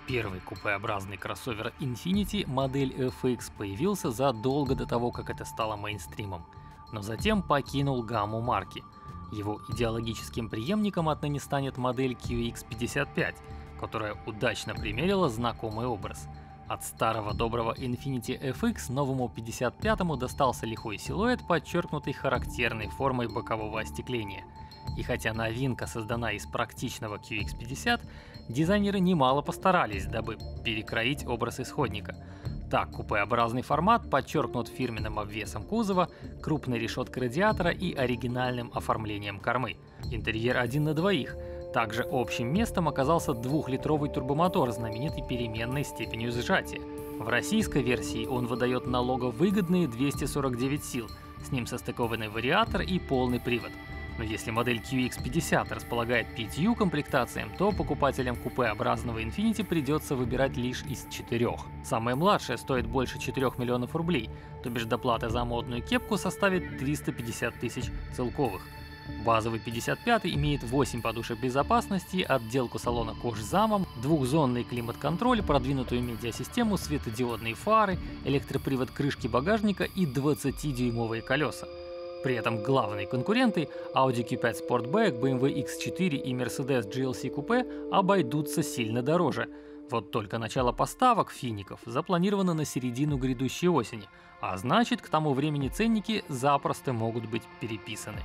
Первый купеобразный кроссовер Infiniti, модель FX, появился задолго до того, как это стало мейнстримом, но затем покинул гамму марки. Его идеологическим преемником отныне станет модель QX55, которая удачно примерила знакомый образ. От старого доброго Infiniti FX новому 55-му достался лихой силуэт, подчеркнутый характерной формой бокового остекления. И хотя новинка создана из практичного QX50, дизайнеры немало постарались, дабы перекроить образ исходника. Так, купеобразный формат подчеркнут фирменным обвесом кузова, крупной решеткой радиатора и оригинальным оформлением кормы. Интерьер один на двоих. Также общим местом оказался 2-литровый турбомотор, знаменитой переменной степенью сжатия. В российской версии он выдает налоговыгодные 249 сил, с ним состыкованный вариатор и полный привод. Но если модель QX50 располагает 5 комплектациями, то покупателям купеобразного Infiniti придется выбирать лишь из 4. Самая младшая стоит больше 4 миллионов рублей, то бишь доплата за модную кепку составит 350 тысяч целковых. Базовый 55 имеет 8 подушек безопасности, отделку салона кожзамом, двухзонный климат-контроль, продвинутую медиасистему, светодиодные фары, электропривод крышки багажника и 20-дюймовые колеса. При этом главные конкуренты Audi Q5 Sportback, BMW X4 и Mercedes GLC Coupe обойдутся сильно дороже. Вот только начало поставок фиников запланировано на середину грядущей осени, а значит, к тому времени ценники запросто могут быть переписаны.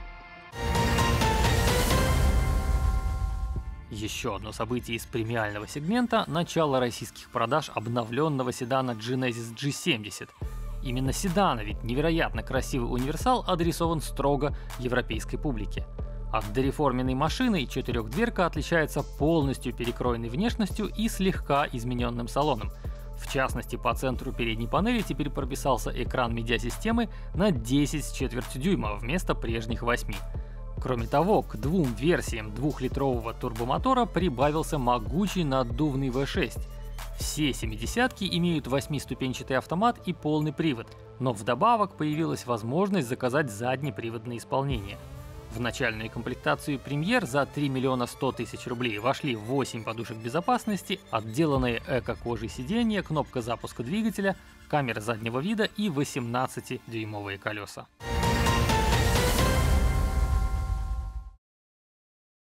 Еще одно событие из премиального сегмента – начало российских продаж обновленного седана Genesis G70. Именно седан, ведь невероятно красивый универсал, адресован строго европейской публике. От дореформенной машины четырехдверка отличается полностью перекроенной внешностью и слегка измененным салоном. В частности, по центру передней панели теперь прописался экран медиасистемы на 10,25 дюйма вместо прежних 8. Кроме того, к двум версиям 2-литрового турбомотора прибавился могучий наддувный V6. Все 70-ки имеют 8-ступенчатый автомат и полный привод, но вдобавок появилась возможность заказать заднеприводное исполнение. В начальную комплектацию Premier за 3 миллиона 100 тысяч рублей вошли 8 подушек безопасности, отделанные эко-кожей сиденья, кнопка запуска двигателя, камера заднего вида и 18-дюймовые колеса.